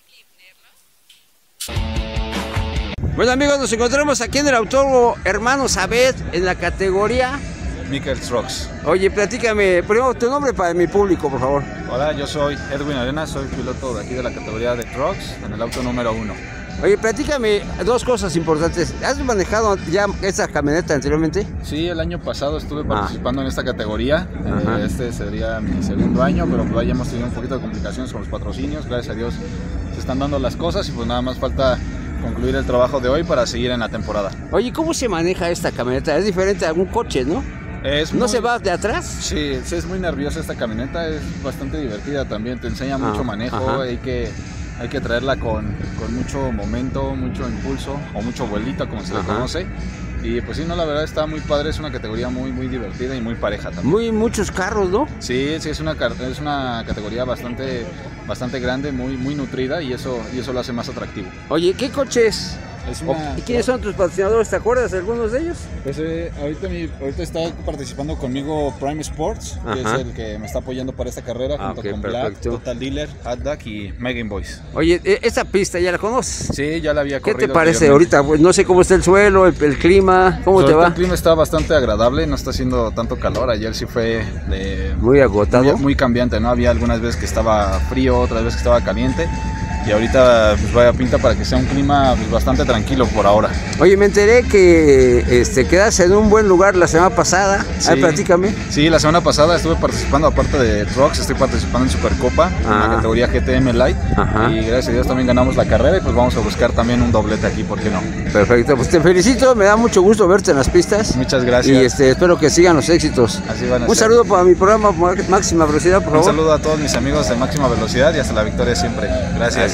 Bueno amigos, nos encontramos aquí en el Autódromo Hermano Sabet en la categoría Mikel Trucks. Oye, platícame, primero tu nombre para mi público, por favor. Hola, yo soy Edwin Arenas, soy piloto de aquí de la categoría de Trucks en el auto número 1. Oye, platícame dos cosas importantes. ¿Has manejado ya esta camioneta anteriormente? Sí, el año pasado estuve participando en esta categoría. Este sería mi segundo año, pero pues ya hemos tenido un poquito de complicaciones con los patrocinios. Gracias a Dios se están dando las cosas y pues nada más falta concluir el trabajo de hoy para seguir en la temporada. Oye, ¿cómo se maneja esta camioneta? Es diferente a algún coche, ¿no? ¿No se va de atrás? Sí, es muy nerviosa esta camioneta, es bastante divertida también, te enseña mucho manejo, hay que traerla con mucho momento, mucho impulso o mucho vuelito como se le conoce. Y pues sí, no, la verdad está muy padre, es una categoría muy divertida y muy pareja también. Muchos carros, ¿no? Sí, es una categoría bastante grande, muy nutrida y eso lo hace más atractivo. Oye, ¿qué coche es? ¿Y quiénes son tus patrocinadores? ¿Te acuerdas de algunos de ellos? Pues ahorita está participando conmigo Prime Sports, que es el que me está apoyando para esta carrera, junto con Black, Total Dealer, Haddock y Megan Boys. Oye, ¿esta pista ya la conoces? Sí, ya la había corrido. ¿Qué te parece ahorita? Pues no sé cómo está el suelo, el clima, ¿cómo te va? El clima está bastante agradable, no está haciendo tanto calor. Ayer sí fue muy agotado. Muy cambiante, ¿no? Había algunas veces que estaba frío, otras veces que estaba caliente. Y ahorita pues vaya pinta para que sea un clima pues, bastante tranquilo por ahora. Oye, me enteré que quedaste en un buen lugar la semana pasada. Sí. A ver, platícame. Sí, la semana pasada estuve participando, aparte de Trucks, estoy participando en Supercopa, en la categoría GTM Light. Y gracias a Dios también ganamos la carrera y pues vamos a buscar también un doblete aquí, ¿por qué no? Perfecto, pues te felicito, me da mucho gusto verte en las pistas. Muchas gracias. Y espero que sigan los éxitos. Así van a un ser. saludo para mi programa Máxima Velocidad, por favor. Un saludo a todos mis amigos de Máxima Velocidad y hasta la victoria siempre. Gracias.